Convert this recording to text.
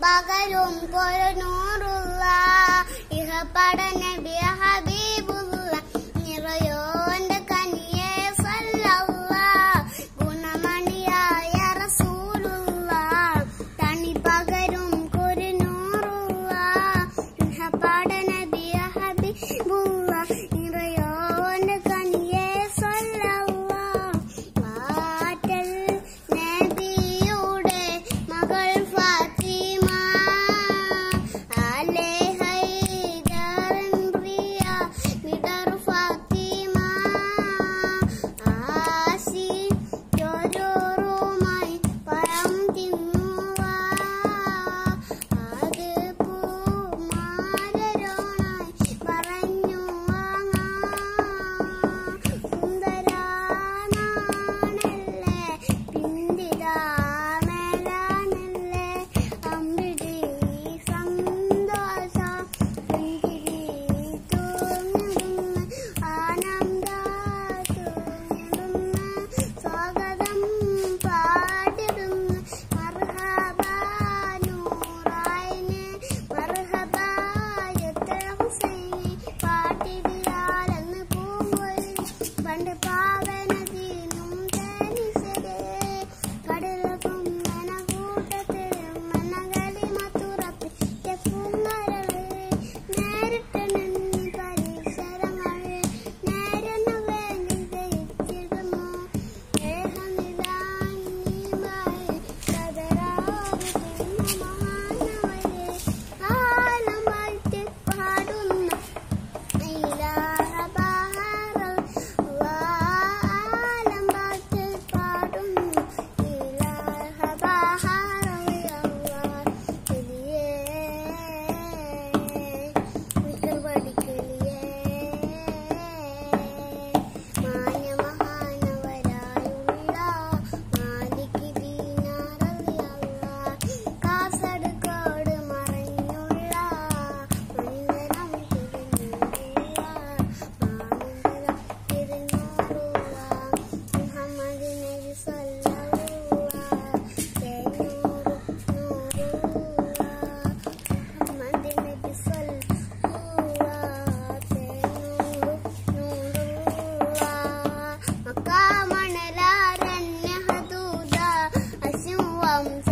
പകരും കൊരനൂറുള്ള ഇഹപട നബി ഹബീബുള്ള നിറയോന്റെ കനിയെ സല്ലല്ലാഹ് ഗുണമണിയായ റസൂലുള്ള തണി പകരും കൊരനൂറുള്ള ഇഹപട നബി ഹബീബുള്ള നിറയോന്റെ കനിയെ സല്ലല്ലാഹ് വാറ്റൽ നബിയുടെ മകൾ ഫാത്തിമ അലൈഹൈദറിൻ പ്രിയ മിടർ ഫാത്തിമ ആസി ചോരോറുമായി പഴം തിന്നുക അത് പൂമാരരോണായി പറഞ്ഞു സുന്ദരാനാണല്ലേ പിന്തിരാമേലാനല്ലേ അമ്പിടി സന്തോഷം പുഞ്ചിരി തൂങ്ങിടുന്ന ആനന്ദ തൂങ്ങിടുന്ന സ്വാഗതം പാടിടുന്ന മർഹബാ നൂറായിനെ മർഹബാ എത്ര ഹുസൈനെ പാട്ടിടിയാലെന്ന് പൂങ്കൊഴി പണ്ട് പാവനദീനും തേനിസരെ കടലകും കൂട്ടത്തിൽ മനകളി മത്തുറപ്പിന്റെ പൂങ്കരള് നേരിട്ട് നിന്നി പരിസരങ്ങള് നേരെന്ന വേണ്ടി ജയിച്ചിടുന്നു ഏഹനിലായി കതരാകുന്ന മഹാനവരെ ആലം വാഴ്ത്തി പാടുന്ന ഇലാഹ ബഹറ ആലം വാഴ്ത്തി പാടുന്ന ഇലാഹ ബഹറ കിളിയേ വിട്ടുപടിക്കിളിയേ മാന്യ മഹാനവരായുള്ള മാലിക് ദീനാറളിയല്ല കാസർഗോഡ് മറഞ്ഞുള്ള മണിതനം തിരിഞ്ഞുള്ള മാമന്ദലം തിരിഞ്ഞോറുള്ള മുഹമ്മദ് നബി സല്ലല്ലാഹു തേനൂറ് നൂറുള്ള മുഹമ്മദ് നബി സല്ലല്ലാഹു തേനൂറ് നൂറുള്ള മക്കാമണലാരണ്യ ഹദൂദ അശുവം